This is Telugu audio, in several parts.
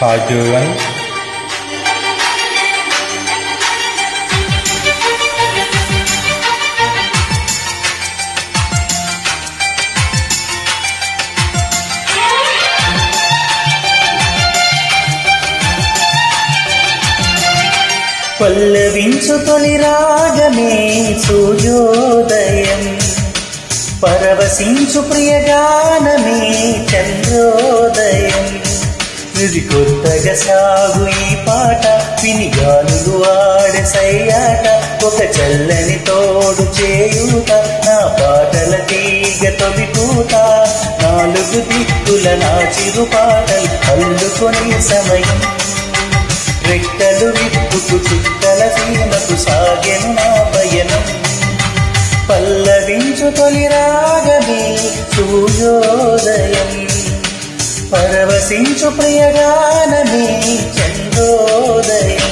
Paduan పల్లవించు తొలి రాగమే సూర్యోదయం, పరవశించు ప్రియగానమే చంద్రోదయం. ఇది కొత్తగా సాగు ఈ పాట, వినిగానులు ఆడే సయ్యాట, ఒక చల్లని తోడు చేయుట, నా పాటల తీగ తొలి పూట. నాలుగు దిక్కుల నా చిరు పాటలు అల్లుకొని సమయం, రెక్కలు విప్పుకు చుక్కల సీమకు సాగెను నా పయనం. పల్లవించు తొలి రాగమే సూర్యోదయం, పరవశించు ప్రియగానమే చంద్రోదయం.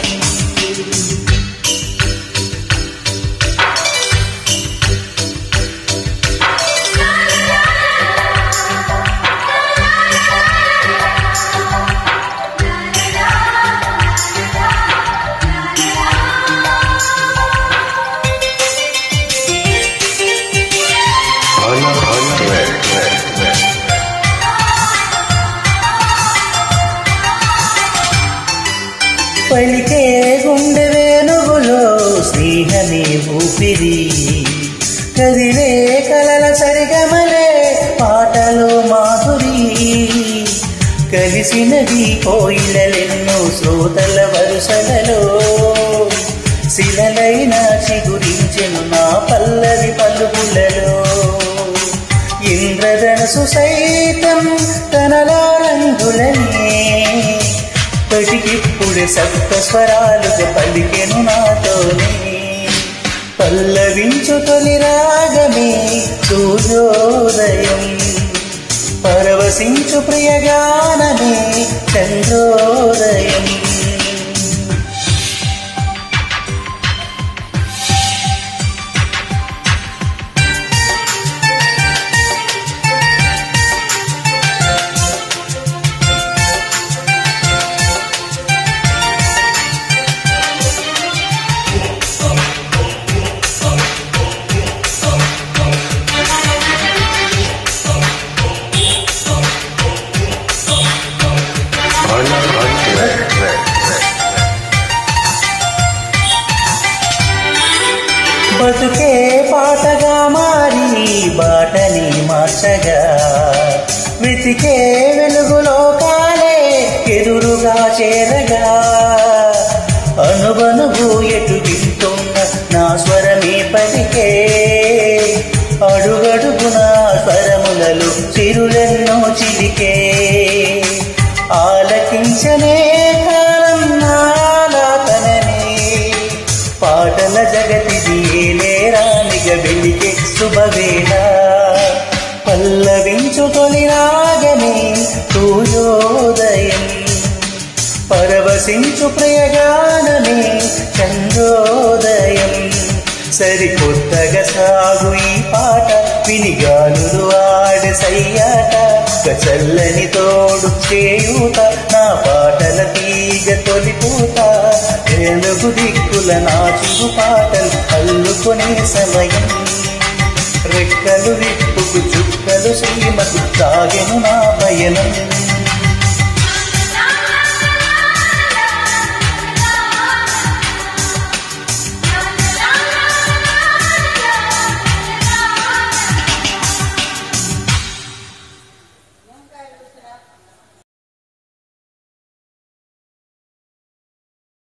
పలికే గుండె వేణువులో స్నేహమే ఊపిరి, కదిలే కలల సరిగమలే పాటలో మాధురి. కలిసినది కోయిలెన్నో శ్రోతల వరుసలలో, శిలలైన చిగురించెను నా పల్లవి పలుకులలో. ఇంద్రధనుసు సైతం తనలా రంగులనే, పటికిప్పుడే సప్త స్వరాలుగా పలికెను నాతోనే. పల్లవించు తొలి రాగమే సూర్యోదయం, పరవశించు ప్రియగానమే చంద్రోదయం. బతుకే పాటగా మారి బాటని మార్చగా, వెతికే వెలుగులోకాలే ఎదురుగా చేరగా. అనుబనుగు ఎటు వింటున్న నా స్వరమే పలికే, అడుగడుగున స్వరములలో చిరులెన్నో చిలికే. ఆలకించనే కాలం నాలాతననే, పాటల జగతిది ఏలేరానిగ వెలికే శుభవేళ. పల్లవించు తొలి రాగమే సూర్యోదయం, పరవశించు ప్రియగానమే చంద్రోదయం. సరికొత్తగా సాగు ఈ పాట, వినిగానులు ఆడే సయ్యాట, చల్లని తోడు చేయుట, నా పాటల తీగ తొలి పూట. ఏనుగు దిక్కుల నా చిరు పాటలు అల్లుకొనే సమయం, రెక్కలు విప్పుకు చుక్కలు సీమకు సాగెను నా పయనం.